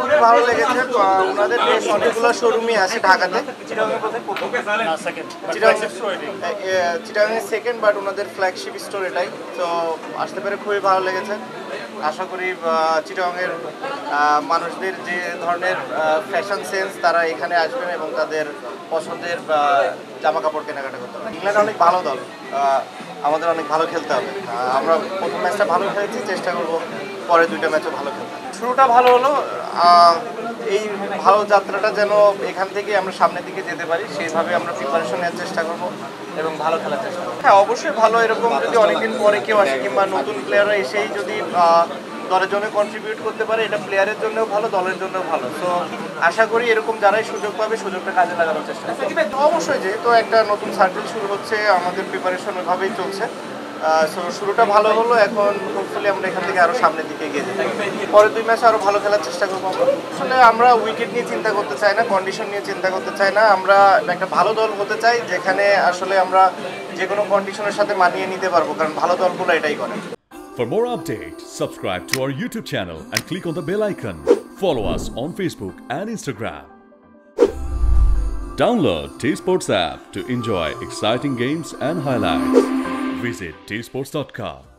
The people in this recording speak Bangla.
খুবই ভালো লেগেছে। ওনাদের বেশ অনেকগুলো শোরুমই আছে ঢাকাতে। চিটাগাংয়ের সেকেন্ড, বাট ওনাদের ফ্ল্যাগশিপ স্টোর এটাই। তো আসতে পেরে খুবই ভালো লেগেছে। আশা করি চিটাগাংয়ের মানুষদের যে ধরনের ফ্যাশন সেন্স, তারা এখানে আসবেন এবং তাদের পছন্দের জামা কাপড় কেনাকাটা করতে হবে। ইংল্যান্ড অনেক ভালো দল, আমাদের অনেক ভালো খেলতে হবে। আমরা প্রথম ম্যাচটা ভালো খেলেছি, চেষ্টা করব পরের দুইটা ম্যাচও ভালো খেলতে। শুরুটা ভালো হলো, এই ভালো যাত্রাটা যেন এখান থেকে আমরা সামনের দিকে যেতে পারি, সেইভাবে আমরা প্রিপারেশন নেওয়ার চেষ্টা করব এবং ভালো খেলার চেষ্টা করব। হ্যাঁ, অবশ্যই ভালো। এরকম যদি অনেকদিন পরে কেউ আসে কিংবা নতুন প্লেয়াররা এসেই যদি দলের জন্য কন্ট্রিবিউট করতে পারে, এটা প্লেয়ারের জন্যও ভালো, দলের জন্যও ভালো। তো আশা করি এরকম যারাই সুযোগ পাবে, সুযোগটা কাজে লাগানোর চেষ্টা করবে। অবশ্যই, যেহেতু একটা নতুন সার্কেল শুরু হচ্ছে, আমাদের প্রিপারেশন ওইভাবেই চলছে। সো শুরুটা ভালো হলো, এখন হোপফুলি আমরা এখান থেকে আরও সামনের দিকে এগিয়ে যাই। পরের দুই ম্যাচে আরও ভালো খেলার চেষ্টা করবো আমরা। আসলে আমরা উইকেট নিয়ে চিন্তা করতে চাই না, কন্ডিশন নিয়ে চিন্তা করতে চাই না। আমরা একটা ভালো দল হতে চাই, যেখানে আসলে আমরা যে কোনো কন্ডিশনের সাথে মানিয়ে নিতে পারবো, কারণ ভালো দলগুলো এটাই করে। For more updates, subscribe to our YouTube channel and click on the bell icon. Follow us on Facebook and Instagram. Download Tsports app to enjoy exciting games and highlights. Visit tsports.com.